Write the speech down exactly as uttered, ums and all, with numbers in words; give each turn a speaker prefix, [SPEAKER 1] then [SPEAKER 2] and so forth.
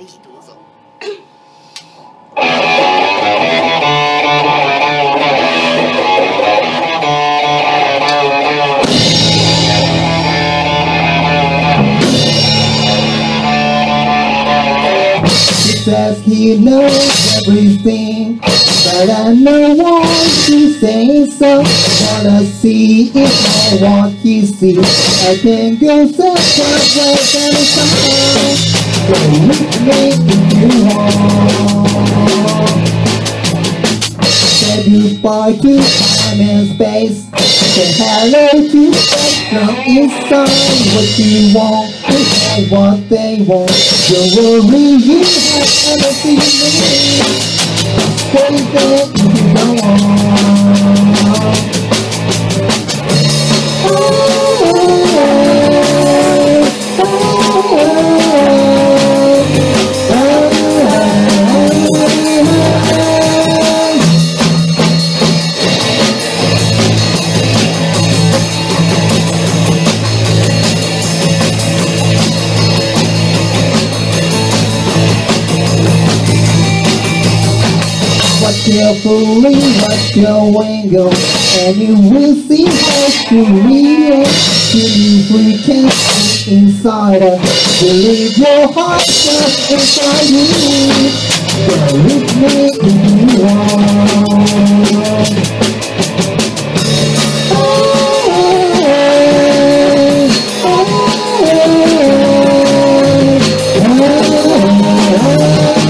[SPEAKER 1] ぜひどうぞ。
[SPEAKER 2] Says he knows everything, but I know what he's saying, so wanna see if I want he see. I can go separate ways and somehow don't make you wrong. Say goodbye to time and space, say hello to what's from inside. What you want is not what they want. Don't worry, you have everything you need. Say that you don't want. Oh, oh, oh, oh, oh, oh. Watch carefully, watch your angle, and you will see how to read it. Believe we can see inside us. Believe your heart just inside you. There is making you wrong. Oh, oh, oh, oh, oh, oh.